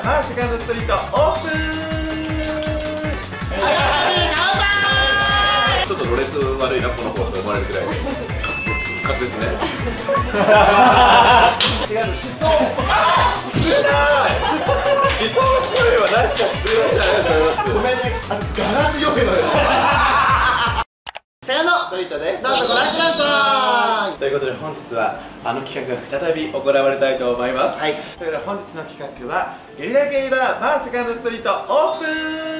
バーセカンドストリートオープン。ちょっとロレス悪いなこの子と思われるくらいで滑舌ね。 違うの、思想。 ずるない思想強いわ。ナイスか。すいません、ありがとうございます。 ごめんね、ガラ強いのよ。セカンドストリートです。どうぞご覧ください。 ということで本日はあの企画が再び行われたいと思います。 はい。 ということで本日の企画はゲリラゲイバーバーセカンドストリートオープン。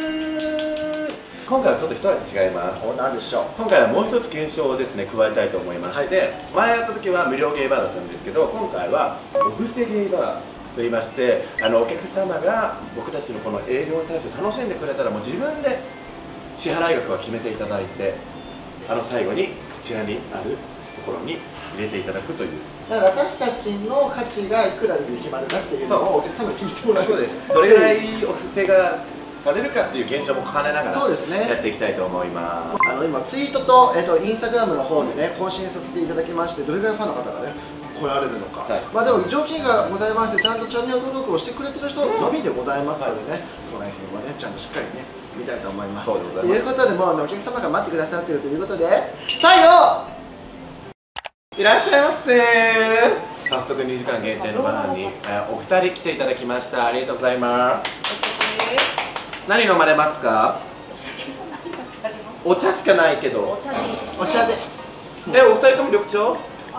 今回はちょっと一味違います。 何でしょう。 今回はもう一つ検証をですね加えたいと思いまして、前やった時は無料ゲイバーだったんですけど、今回はお布施ゲイバーと言いまして、お客様が僕たちのこの営業に対して楽しんでくれたらもう自分で支払い額は決めていただいて、最後にこちらにあるところに入れていただくという。 だから私たちの価値がいくらで決まるかっていうのをお客様に聞いてもらう。 そうです。どれぐらいお布施がされるかっていう検証も兼ねながらそうですね、 やっていきたいと思います。 今ツイートと、インスタグラムの方でね更新させていただきまして、どれぐらいファンの方がね来られるのか、はい、まあでも条件がございまして、ちゃんとチャンネル登録をしてくれてる人のみでございますのでね、この辺はねちゃんとしっかりね見たいと思います。ということで、もうお客様が待ってくださっているということで、太陽いらっしゃいませ。早速2時間限定のバーにお二人来ていただきました。ありがとうございます。何飲まれますか？お茶しかないけど。 お茶で。 お二人とも緑茶？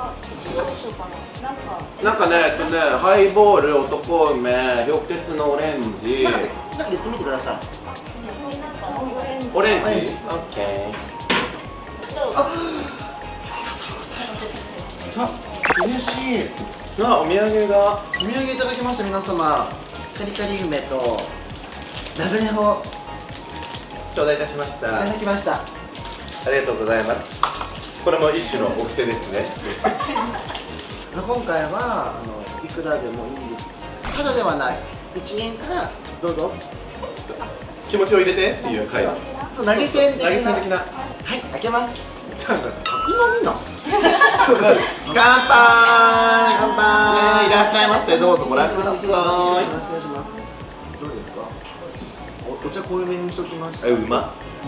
なんかね、ハイボール、男梅、氷結のオレンジ。 なんか言ってみてください。 オレンジ？オッケー。 ありがとうございます。嬉しい。 お土産が。 お土産いただきました、皆様。カリカリ梅とラムネを頂戴いたしました。 いただきました。 ありがとうございます。これも一種のお布施ですね。 今回はいくらでもいいんです。ただではない。1円からどうぞ。 気持ちを入れてっていう回。 そう、投げ銭的な。 はい、 開けます。客飲みな。 乾杯。乾杯。いらっしゃいませ。どうぞご覧ください。 失礼します。どうですか。お茶濃いめにしときました。 うまっ。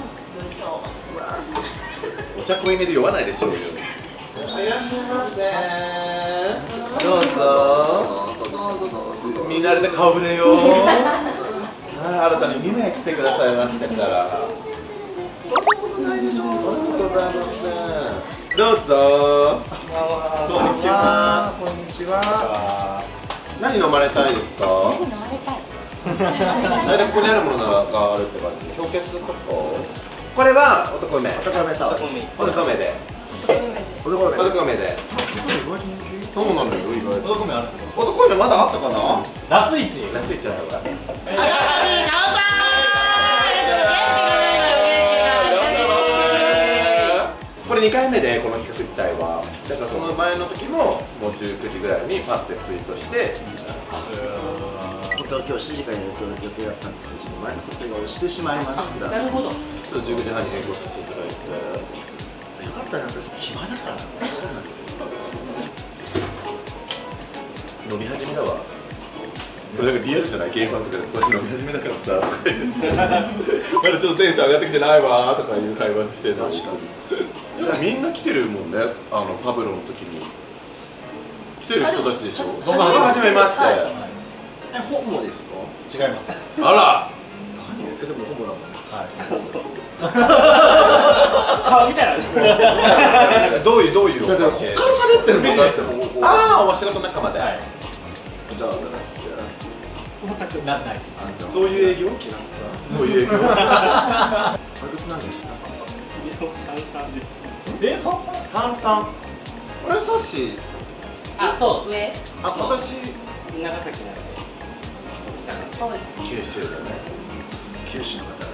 お茶濃いめで酔わないでしょうよ。いらっしゃいませ。どうぞ。見慣れた顔ぶれよ。新たに2名来てくださいましたから。 そんなことないでしょう。 ありがとうございます。どうぞ。こんにちは。 こんにちは。 何飲まれたいですか？大体ここにあるものがあるって感じ。氷結とか。これは男梅。 男梅サワー。 男梅で。男梅で。そうなのよ、意外と。男梅あるんですか？男梅まだあったかな？ラスイチだったか。これ2回目でこの企画自体は、だからその前の時ももう19時ぐらいにパッてツイートして、 本当は今日7時からやる予定だったんですけど、前の撮影が押してしまいました。 なるほど。ちょっと19時半に変更させていただいて。 よかったね、私暇だから。 飲み始めだわ。これなんかリアルじゃない？ゲームとかでこれ飲み始めだからさ、まだちょっとテンション上がってきてないわとかいう会話してたんです。みんな来てるもんね、パブロの時に来てる人たちでしょ。僕は初めまして。 ホモですか？ 違います。 あら。 でもホモだもんね。 顔見たら。 どういうだからこっから喋ってるの？ ああ、お仕事の中まで。じゃあ全くないです。 そういう営業？そういう営業。 おいくつなんですか？ 三三。これソシ。 あ、そう上。 今年長崎なんで。 九州だね。 九州の方が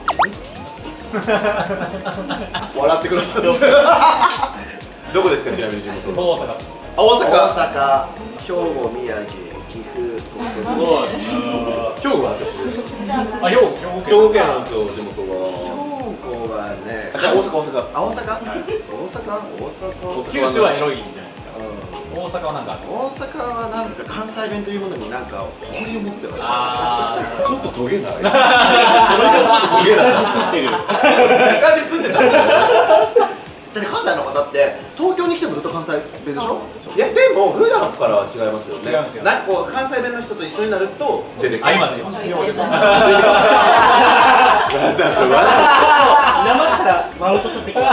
笑ってくださって。どこですか、ちなみに地元？ 大阪です。 大阪、 兵庫、宮城、岐阜、東京。 すごい。兵庫は私です。 あ、兵庫県なんですよ、地元は。 兵庫はね。 大阪。 大阪。 九州はエロいんじゃないですか。 大大阪はなんかある。 大阪はなんか関西弁というものになんか誇りを持ってらっしゃああ、 ちょっとトゲないそれでちょっとトゲない吸ってる。 若干で住んでたもんね。 だって関西の方って東京に来てもずっと関西弁でしょ。 いやでも普段からは違いますよね。 違いますよなんかこう関西弁の人と一緒になると出てくる。 あ、今出てました。 今出てますわざとわざなまったマウント取ってきた。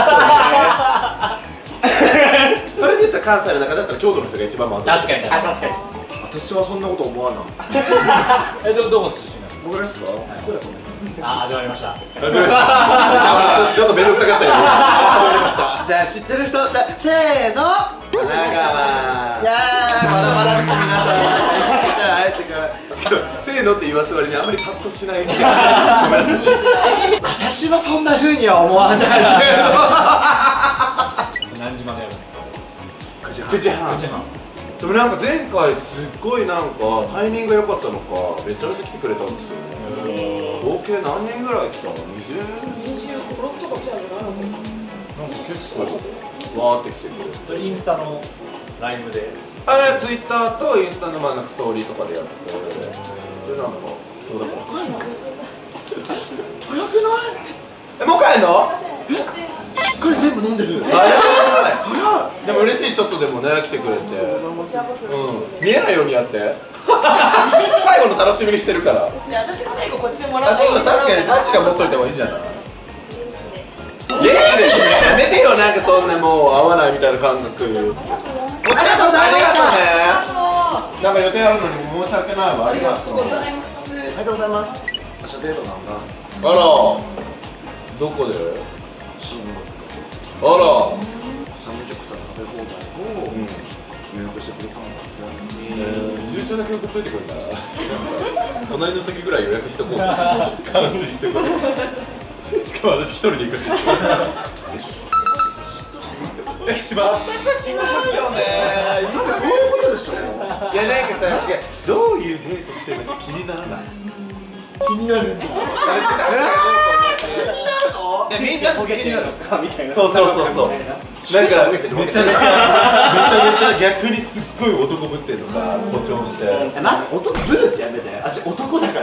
とそれで言ったら関西の中だったら京都の人が一番回ってる。 確かに。 あ、確かに。 私はそんなこと思わない。 どこ出身なんです僕ですか？僕だと思います。 か。あ、始まりました。 ちょっと面倒くさかったよ。始まりました。 じゃあ知ってる人せーの。 神奈川。 いやーバラバラです皆さん。聞いたらあえてから。 しかもせーのって言わす割にあんまりパッとしない。 私はそんな風には思わないけ何時までやるんですか。 ど。 9時半。 9時半。 でもなんか前回すっごいなんかタイミングが良かったのかめちゃめちゃ来てくれたんですよね。合計何人ぐらい来たの？25、6とか来たんじゃないの？なんか結構わーって来てくれて、 それインスタのライブで。 あれツイッターとインスタのなんかストーリーとかでやって、でなんかそうだから早くない？ もう帰んの？ しっかり全部飲んでる。 早い。 早い。 でも嬉しい、ちょっとでもね来てくれて、見えないようにやって最後の楽しみにしてるから。 じゃあ私が最後こっちでもらあ、 ってそうだ、確かにサッシが持っといてもいいんじゃない？ゲームでやめてよ、なんかそんなもう合わないみたいな感覚。ありがとうございました。なんか予定あるのに申し訳ないわ。ありがとう。 ございます。 ありがとうございます。明日デートなんだ。 あら、どこで？ 新聞。 あら、 サムギョプサル食べ放題を予約してくれたんだって。 住所だけ送っといてくれたら隣の席ぐらい予約しとこう。監視してこう。しかも私一人で行くんですよ。しまったかしないよね。 だってそういうことでしょ。 いやなんかさ、違う、どういうデート来てるのか気にならない？ 気になるんだ。 みんな気になる。 みたいな。 そうそうそうそう。なんかめちゃめちゃ逆にすっごい男ぶってるのか誇張して。 待って、男ブルってやめて。私男だから。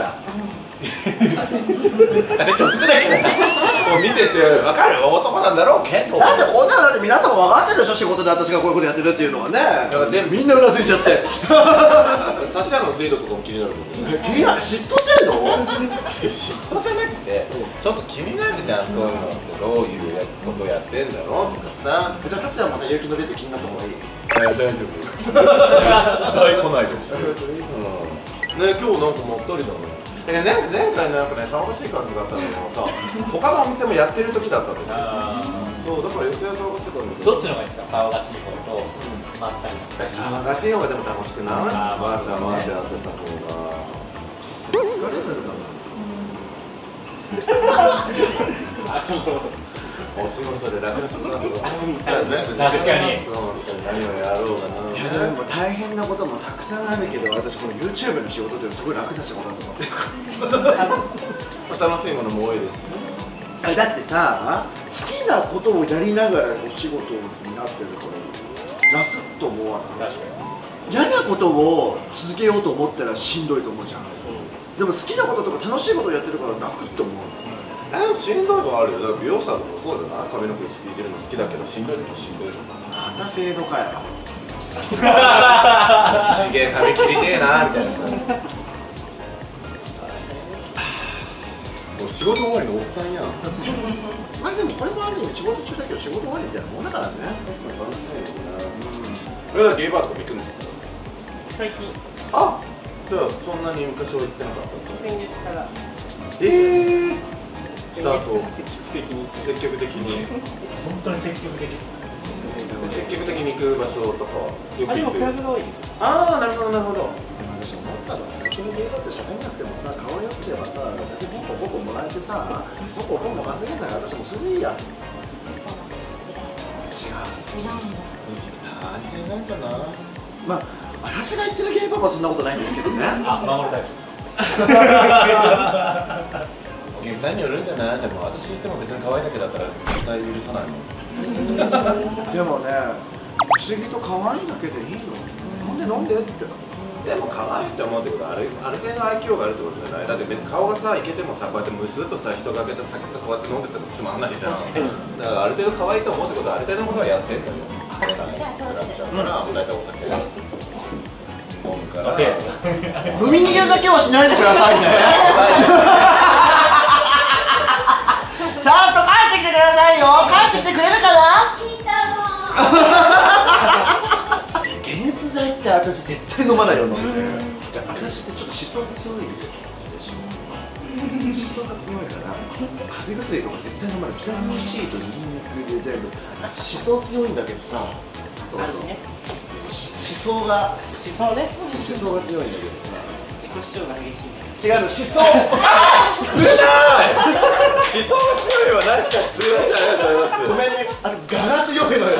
私男だからもう見てて分かる、男なんだろうけど。 だってこんなのだって皆さんも分かってるでしょ、仕事で私がこういうことやってるっていうのはね。 全部みんなうなずいちゃって。 指原のデートとかも気になるもんね。 気になる、嫉妬してんの？ 嫉妬じゃなくてちょっと気になるじゃん、そういうのってどういうことやってんだろうとかさ。 じゃあ達也もさ、結城のデート気になった方がいい？ 大丈夫。大来ないでほしい。ね、今日なんかまったりだね。なんか前回なんかね、騒がしい感じがあったんだけどさ、他のお店もやってる時だったんですよ。そう、だから予定は騒がしい感じ。 どっちの方がいいですか。騒がしい方とまったり。 騒がしい方がでも楽しくない？ あーまあわーちゃんわーちゃんやってた方が。 疲れるんだもん。 お仕事で楽な仕事だとか全部確かに何をやろうかな。 いやでも大変なこともたくさんあるけど、私この YouTube の仕事ってすごい楽な仕事だと思ってるから。 楽しいものも多いです。 だってさ、好きなことをやりながらお仕事になってるから楽と思わない？ 確かに。 嫌なことを続けようと思ったらしんどいと思うじゃん。でも好きなこととか楽しいことをやってるから楽って思う。 しんどいのはあるよ。だって美容師さんとかもそうじゃない？髪の毛いじるの好きだけどしんどい時はしんどいじゃん。 またフェードかよ。 ちげえ髪切りてえなみたいなさ。もう仕事終わりのおっさんやん。 まあでもこれもある意味仕事中だけど仕事終わりみたいなもんだからね。 楽しいよね。それはゲイバーとかも行くんですか？ 最近、 あ、じゃあそんなに昔は行ってなかった。 先月からスタート積極的に積極的に本当に積極的です。 積極的に行く場所とかよくあ、でも行く。 クラブが多い。 ああ、なるほどなるほど。 でも私思ったのは最近のゲームって喋んなくてもさ、顔良ければさ、先ポンポンポンポンもらえてさ、そこポンポン稼げたら私もそれでいいや。違う。 大変なんじゃない？ まあ私が言ってるゲームはそんなことないんですけどね。 あ、守るタイプ。 お客さんによるんじゃない？でも私言っても別に可愛いだけだったら絶対許さないもん。 でもね、 不思議と可愛いだけでいいの？なんでって。 でも可愛いって思うってことはある程度愛嬌があるってことじゃない。だって別に顔がさいけてもさ、こうやってムスッとさ人がけた酒さこうやって飲んでたらつまんないじゃん。だからある程度可愛いと思うってことはある程度のことはやってんだよ。じゃあそうですね。大体お酒飲むから。 飲み逃げだけはしないでくださいね。ちゃんと帰ってきてくださいよ。帰ってきてくれるかな？解熱剤って私絶対飲まないよ。じゃあ私ってちょっとしそ強いでしょ。しそが強いから風邪薬とか絶対飲まない。ビタミン C とニンニクで全部。しそ強いんだけどさ。そうしそが強いんだけどさ。 自己主張が激しい。 違うの、しそ。 危ない。しそが強いは何ですか。すいません、ありがとうございます。 ごめんね、我が強いのよ。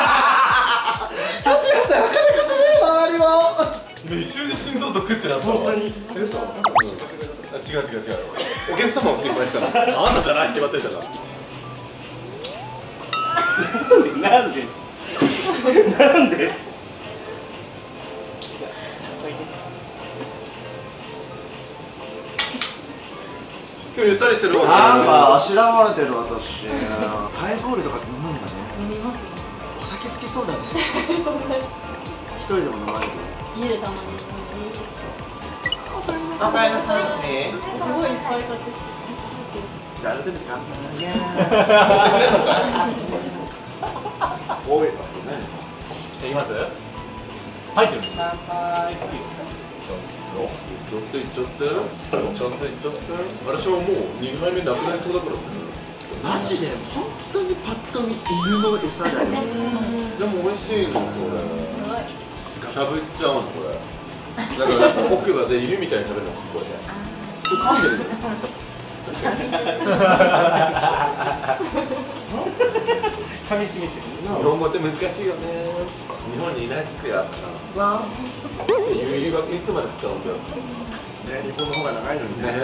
立ち上がって明るくする周りを。 一瞬で心臓ドクってなったわ。 本当に。 嘘。 違う。お客様を心配したの。あんたじゃないって決まってるじゃん。 なんで今日ゆったりしてるわけ。 なんかあしらわれてる私。ハイボールとかって飲むんだね。 飲みます。 お酒好きそうだね。一人でも飲まれる。 家でたまに飲みます。 おかえりなさい。 すごいいっぱい買ってきて。 じゃあ改めて乾杯。 持ってくれるのかい。 多いわね。 いきます？入ってる。 乾杯。 ちょっといっちゃって。私ももう2杯目なくなりそうだから。 マジで本当にパッと見犬の餌だよ。 でも美味しいのそれ。しゃぶっちゃうのこれ。だから奥歯で犬みたいに食べるのすごいね。それ噛んでるよ。 噛み締めてる。 日本語って難しいよね。日本にいない時期あったからさ。指輪いつまで使うんだよ。 ね、日本の方が長いのにね。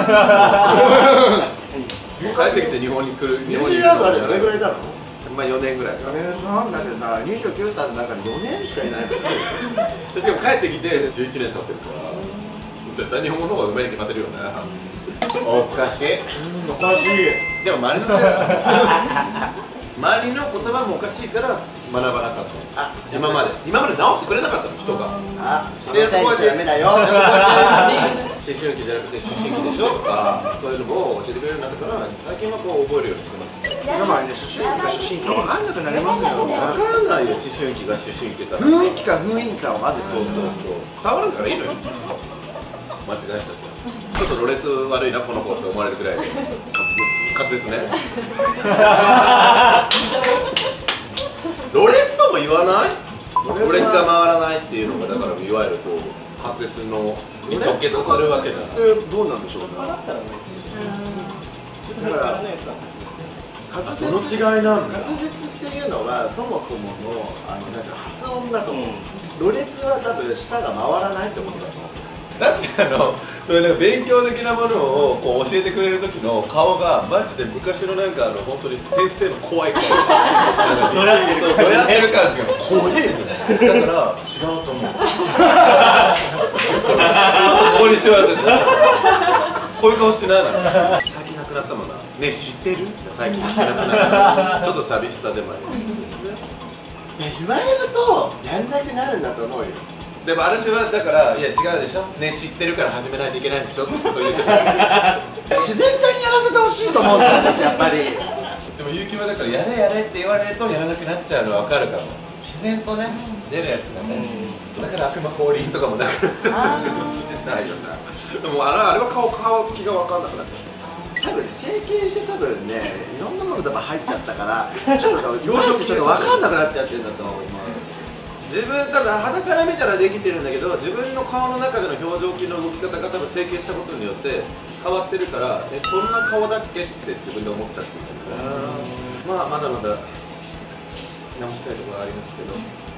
もう帰ってきて日本に来る。 ニュージーランドはどれぐらいだろう？ まあ4年ぐらいかな。 なんだってさ、29歳の中に4年しかいないから。 しかも帰ってきて11年経ってるから絶対日本語の方がうまいに決まってるよね。おかしい。 おかしい。 でも周りのせい周りの言葉もおかしいから学ばなかった。今まで直してくれなかったの人が。 その選手ダメだよ。 思春期じゃなくて思春期でしょとかそういうのも教えてくれるようになったから最近はこう覚えるようにしてます。 でもね、思春期が初心期か分かんなくなりますよ。 分かんないよ思春期が思春期だから。 雰囲気か分かんない。 そう伝わるからいいのよ。間違えたってちょっとろれつ悪いなこの子って思われるくらいで滑舌ね。ろれつとも言わない？ろれつが回らないっていうのがだからいわゆるこう滑舌のに直結するわけじゃない。 どうなんでしょうね。だからその違いなんだ。 滑舌っていうのはそもそものなんか発音だと思う。ろれつは多分舌が回らないってことだと思う。 だってそういうなんか勉強的なものをこう教えてくれる時の顔がマジで昔のなんか本当に先生の怖い顔どやってる感じが怖いの。だから違うと思う。ちょっとここにしません。こういう顔しないな。最近なくなったもんな。ねえ知ってる？最近聞けなくなった。ちょっと寂しさでもあります。 言われるとやんなくなるんだと思うよ。 でも私はだからいや違うでしょ。ね知ってるから始めないといけないんでしょってずっと言ってる。 自然体にやらせてほしいと思うんだよ私やっぱり。 でも結城はだからやれって言われるとやらなくなっちゃうの分かるから自然とね出るやつがね。だから悪魔降臨とかもなくなっちゃってるかもしれないよな。でもあれは顔つきが分かんなくなっちゃう。 多分ね整形して多分ねいろんなものが入っちゃったからちょっと表情ちょっと分かんなくなっちゃってるんだと思う。 自分多分肌から見たらできてるんだけど自分の顔の中での表情筋の動き方が多分整形したことによって変わってるからこんな顔だっけって自分で思っちゃってるからまあまだまだ直したいところはありますけど。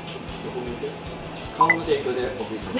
顔の提供でお送りします。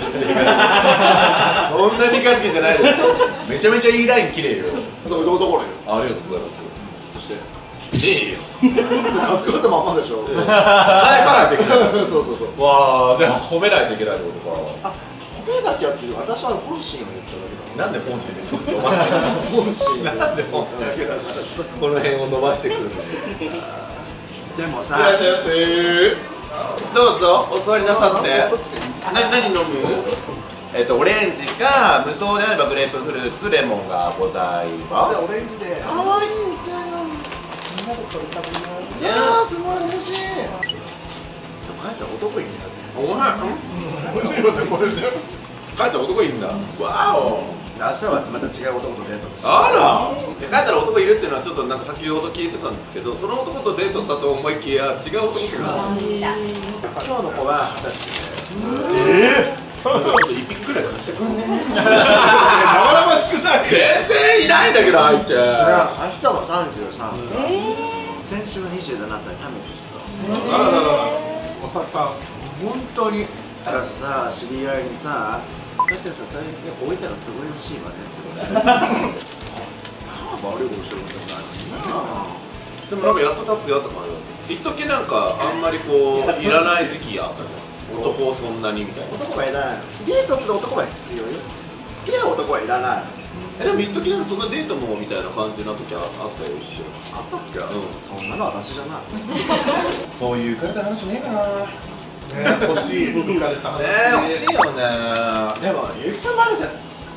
そんな三日月じゃないですよ。めちゃめちゃいいライン綺麗よ。 どころよ。 ありがとうございます。 そしてえよ扱ったまんまでしょ。 返さないといけないそうそうそう。 わあ、じゃあ褒めないといけないってことか。 褒めなきゃっていう、私は本心を言っただけだ。 なんで本心でちょっと伸ばして本心なんで本心だけだから。 この辺を伸ばしてくるの。 でもさ、 いらっしゃいませ。どうぞお座りなさって。何飲む？オレンジか無糖であればグレープフルーツ、レモンがございます。 オレンジで。 かわいい。 みたいな。みんなでそれ食べな。いやーすごい嬉しい。帰ったら男いいんだよね。 お前、帰ったら男いいんだ。わお。 明日はまた違う男とデートです。 あら。帰ったら男いるっていうのはちょっとなんか先ほど聞いてたんですけど、その男とデートだと思いきや違う男と。 今日の子は20歳で。 ちょっと1匹くらい貸してくんね。 生々しくない。 全然いないんだけど相手。 いや、明日は33歳。先週27歳タメでした。 あららら、お酒本当に。私さ、知り合いにさ、達也さん最近置いたらすごいらしいわねって言われて。悪いことしてることないな。 でもなんかやっと立つよとか一時なんかあんまりこういらない時期あったじゃん。男をそんなにみたいな。 男はいらない。デートする男は必要よ。付き合う男はいらない。 でも一時なんかそんなデートもみたいな感じな時あったよ一緒。 あったっけ？そんなの私じゃない。 そういう浮かれた話ねえかな。 欲しい浮かれた話ねえ欲しいよね。 でも、ゆうきさんもあるじゃん。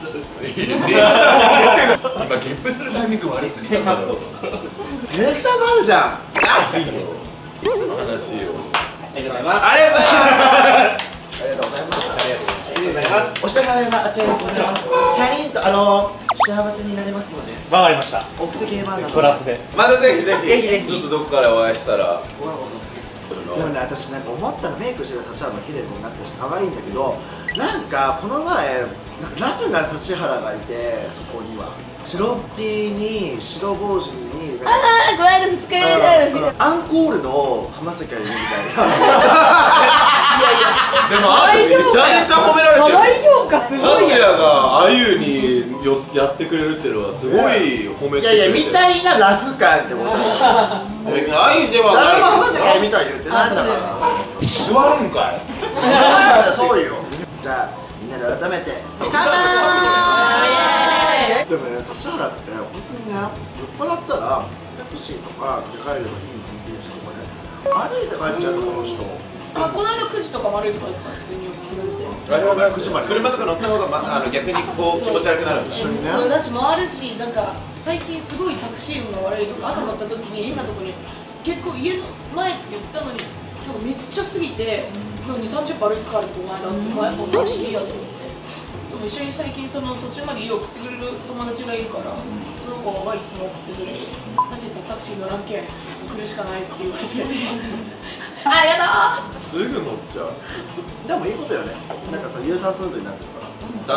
今ゲップするタイミング悪すぎただろ。 ゆうきさんもあるじゃん。 いいよ。いつの話よ。 ありがとうございます。 ありがとうございます。 ありがとうございます。 ありがとうございます。 お支払いはあちらにございます。チャリンと幸せになれますので、 わかりました。 お布施ゲーマーなので。 プラスで。 またぜひぜひちょっとどこからお会いしたら。 でもね、私なんか思ったの、メイクしてる指原も綺麗になってるし可愛いんだけど、なんかこの前なんかラフな指原がいて、そこには白 T に白帽子にああ、この間2日目だよ。 アンコールの浜崎あゆみみたいな。 でもあんためちゃめちゃ褒められてる。 可愛い評価すごいよ。 達也があゆにやってくれるっていうのはすごい褒めてくれてる。 いやいや、みたいなラフ感ってことあゆでは誰も浜崎あゆない。 みとは言ってないんだから座るんかい。 そうよ。じゃあみんなで改めて乾杯。でもね、指原って本当にね、酔っ払ったらタクシーとかで帰ればいい運転手とかね、歩いて帰っちゃうのこの人。 あ、この間9時とか丸いとか言ったら普通に車とか乗った方が逆にこう気持ち悪くなるんだ。 一緒にね。 そうだし回るし、なんか最近すごいタクシー運が悪いの。朝乗った時に変なとこに結構家の前って言ったのになんかめっちゃ過ぎて2、30歩歩いて帰ると前だって前もなしいいやと思って。でも一緒に最近その途中まで家を送ってくれる友達がいるから、その子がいつも送ってくれる。サシさんタクシー乗らんけん送るしかないって言われてありがとう。 すぐ乗っちゃう。 でもいいことよね。なんかさ、有酸素運動になってるから。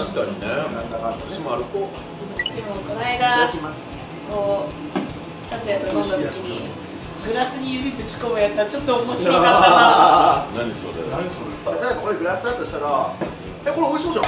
確かにね。 なんだかんだね。 私も歩こでもこのいた間だきます。 こう達也と飲んだ時にグラスに指ぶち込むやつはちょっと面白かったな。 う。何それ。 何それ。 例えばこれグラスだとしたら、これ美味しそうじゃん。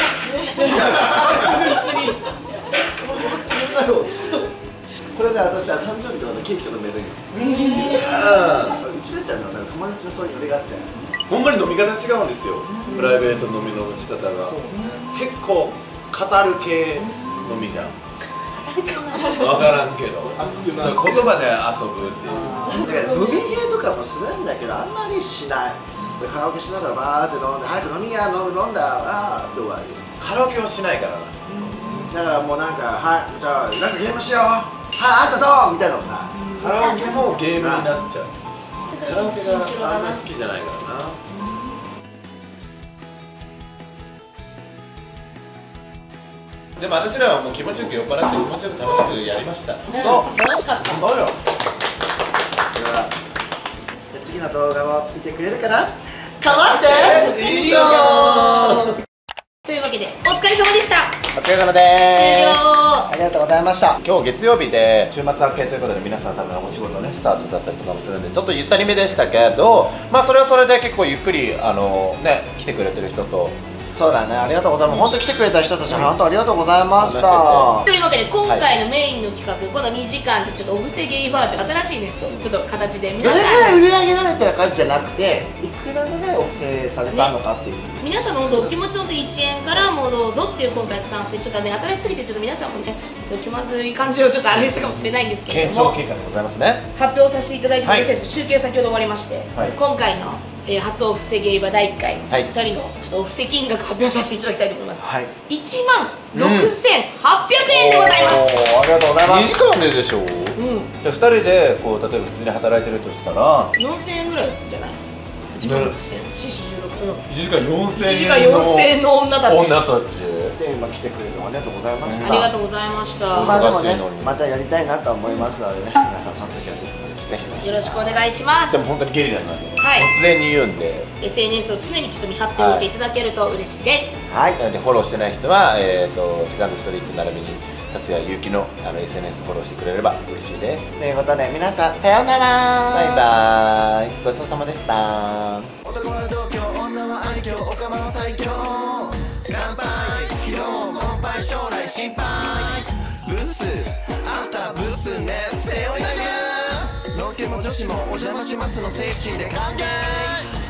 これね、私は誕生日とかでケーキとか飲めるんよ。うちのちゃんの友達のそういうノリがあって。 ほんまに飲み方違うんですよ。プライベート飲みの仕方が。結構語る系飲みじゃん。わからんけど。そう言葉で遊ぶっていう。 飲みゲーとかもするんだけど、あんまりしない。でカラオケしながらバーって飲んで、早く飲みや、飲んだ、あーって終わり。 カラオケはしないからな。 だからもうなんか、はい、じゃあなんかゲームしよう、はい、あんたどうみたいなのもない。 カラオケもゲームになっちゃう。カラオケがあんまが好きじゃないからな。でも私らはもう気持ちよく酔っ払って気持ちよく楽しくやりました。 そう楽しかった。 そうよ。では、次の動画を見てくれるかな。かまっていいよー。 というわけでお疲れ様でした。 お疲れ様で終了。 ありがとうございました。 今日月曜日で週末明けということで皆さん多分お仕事ねスタートだったりとかもするんでちょっとゆったりめでしたけど、まあそれはそれで結構ゆっくり来てくれてる人とそうだね、ありがとうございます。本当に来てくれた人たち、本当ありがとうございました。 というわけで今回のメインの企画、この2時間でちょっとお布施ゲイバーという新しいねちょっと形で皆どれさんぐらい売り上げられてるかじゃなくて、いくらぐらいお布施されたのかっていう、 皆さんの本当お気持ちの1円からもうどうぞっていう今回スタンスでちょっとね新しすぎてちょっと皆さんもねちょっと気まずい感じをちょっとあれしたかもしれないんですけれ検ども証結果でございますね。 発表させていただいてもよろしいですか。集計先ほど終わりまして、 はい今回の、初お布施ゲイバ第1回、 はい 2人のちょっとお布施金額発表させていただきたいと思います、 はい、 1万6800円でございます、 おー、ありがとうございま 2 す。 時間ででしょう。じゃあ2人でこう例えば普通に働いてるとしたら 4000円ぐらいじゃない1万6000円、416、 1時間4000 1時間4000円の女たち女たち。 で、今来てくれてありがとうございました。 ありがとうございました、 まあでもね忙しいのに、 またやりたいなと思いますのでね、皆さんその時はぜひよろしくお願いしますでも本当にゲリラなんで、 はい突然に言うんで、 SNS を常にちょっと見張っておいていただけると嬉しいです、 はい、 なのでフォローしてない人は、セカンドストリート並びに達也ゆうきのSNS フォローしてくれれば嬉しいです。 ということで皆さんさようなら。 バイバーイ、ごちそうさまでした。 男は同居、女は愛嬌、オカマは最強。乾杯、疲労困憊、将来心配。ブス、あんたブスね、背負い投げ。のんけも女子もお邪魔しますの精神で歓迎。